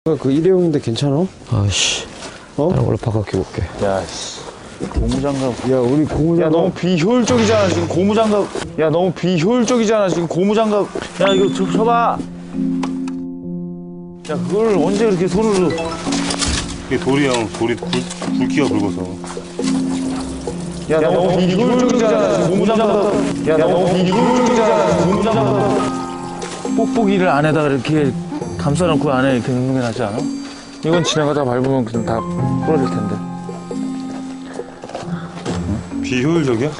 그 일회용인데 괜찮아? 아씨. 어? 다른 걸로 바꿔 올게. 야, 씨. 고무장갑. 야, 우리 고무장갑. 야, 너무 비효율적이잖아, 지금 고무장갑. 야, 너무 비효율적이잖아, 지금 고무장갑. 야, 이거 쳐봐. 야, 그걸 언제 그렇게 손으로. 이게 돌이야, 돌이 굵기가 굵어서. 야, 너무 비효율적이잖아, 지금 고무장갑. 야, 너무 비효율적이잖아, 지금 고무장갑. 뽁뽁이를 안에다가 이렇게 감싸놓고 안에 이렇게 넣는 게 낫지 않아? 이건 지나가다 밟으면 그냥 다 부러질 텐데. 비효율적이야?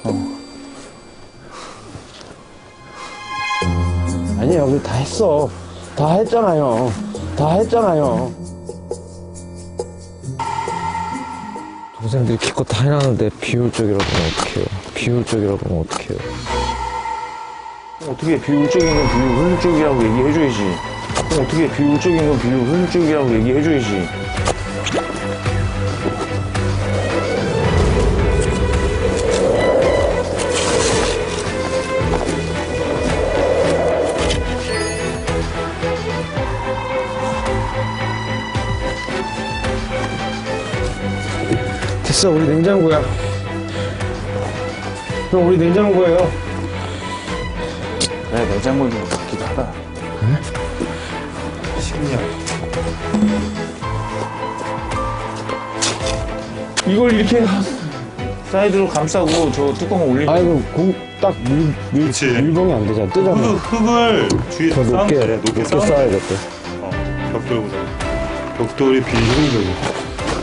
아니에요, 우리 다 했어. 다 했잖아요. 다 했잖아요. 동생들이 기껏 다 해놨는데 비효율적이라고 하면 어떡해요. 비효율적이라고 하면 어떡해요. 어떻게 비효율적인 건 비효율적이라고 얘기해줘야지. 어떻게 비효율적인 건 비효율적이라고 얘기해줘야지. 됐어, 우리 냉장고야. 형, 우리 냉장고예요. 그래, 냉장고인 것 같기도 하다. 식량. 이걸 이렇게 사이드로 감싸고 저 뚜껑을 올리면. 아이고, 딱 그치. 밀봉이 안 되잖아. 뜨잖아. 흙을 뒤에 더 쌓으면 높게, 돼. 높게 쌓으면 쌓아야겠다. 벽돌보다. 벽돌이 비효율적이야.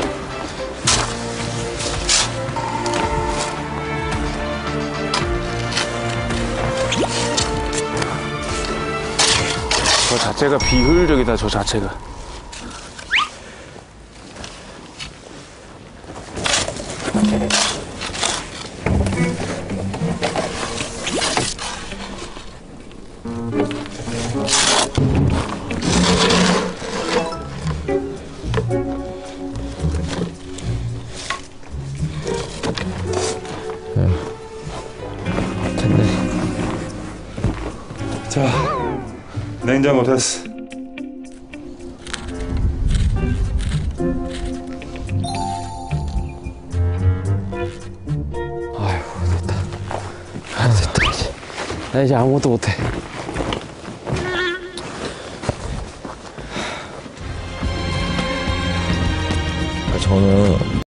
저 자체가 비효율적이다, 저 자체가. 됐네. 자, 냉장고 됐어. 됐다, 이제. 나 이제 아무것도 못해. 저는